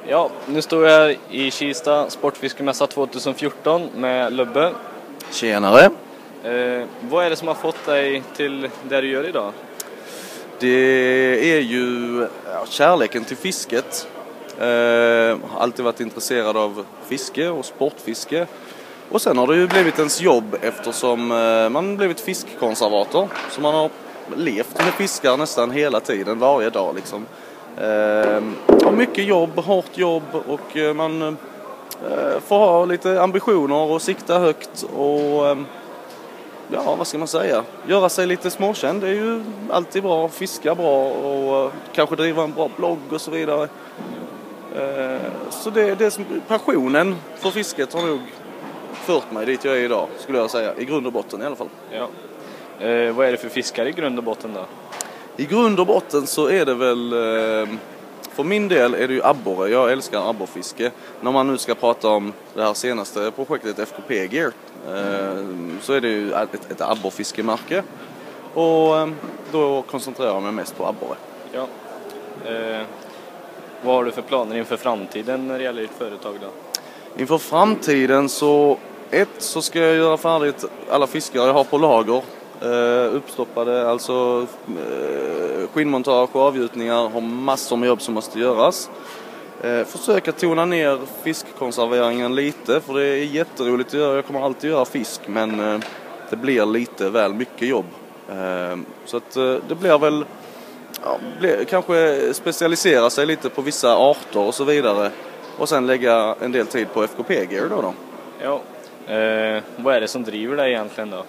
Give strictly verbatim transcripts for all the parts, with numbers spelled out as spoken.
Ja, nu står jag här i Kista Sportfiskemässa tjugohundrafjorton med Lubbe. Tjenare! Eh, vad är det som har fått dig till det du gör idag? Det är ju ja, kärleken till fisket. Eh, alltid varit intresserad av fiske och sportfiske. Och sen har det ju blivit ens jobb eftersom eh, man blivit fiskkonservator. Så man har levt med fiskar nästan hela tiden, varje dag liksom. Eh, och mycket jobb, hårt jobb och eh, man eh, får ha lite ambitioner och sikta högt och eh, ja, vad ska man säga? Göra sig lite småkänd, det är ju alltid bra. Fiska bra och uh, kanske driva en bra blogg och så vidare. Uh, så det, det som, passionen för fisket har nog fört mig dit jag är idag, skulle jag säga. I grund och botten i alla fall. Ja. Uh, vad är det för fiskar i grund och botten då? I grund och botten så är det väl... Uh, för min del är det ju abborre. Jag älskar abborrfiske. När man nu ska prata om det här senaste projektet F K P Gear så är det ju ett, ett abborrfiskemärke. Och då koncentrerar jag mig mest på abborre. Ja. Eh, vad har du för planer inför framtiden när det gäller ditt företag då? Inför framtiden så... Ett, så ska jag göra färdigt alla fiskar jag har på lager. Uh, uppstoppade, alltså uh, skinnmontage och avgjutningar, har massor med jobb som måste göras. Uh, försöka tona ner fiskkonserveringen lite, för det är jätteroligt att göra. Jag kommer alltid göra fisk, men uh, det blir lite väl mycket jobb. Uh, så att uh, det blir väl ja, blir, kanske specialisera sig lite på vissa arter och så vidare. Och sen lägga en del tid på F K P Gear då då. Ja. Uh, vad är det som driver dig egentligen då?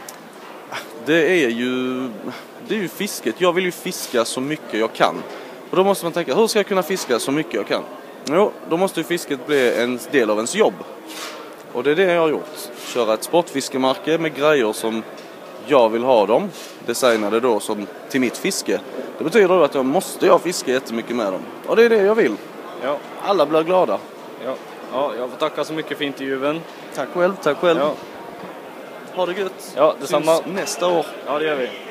Det är ju det är ju fisket. Jag vill ju fiska så mycket jag kan. Och då måste man tänka, hur ska jag kunna fiska så mycket jag kan? Jo, då måste ju fisket bli en del av ens jobb. Och det är det jag har gjort. Köra ett sportfiskemärke med grejer som jag vill ha dem. Designade då som till mitt fiske. Det betyder då att jag måste jag fiska jättemycket med dem. Och det är det jag vill. Ja. Alla blir glada. Ja, ja jag får tacka så mycket för intervjun. Tack själv, tack själv. Ja. Ha det gött. Ja, detsamma. Syns nästa år. Ja, det gör vi.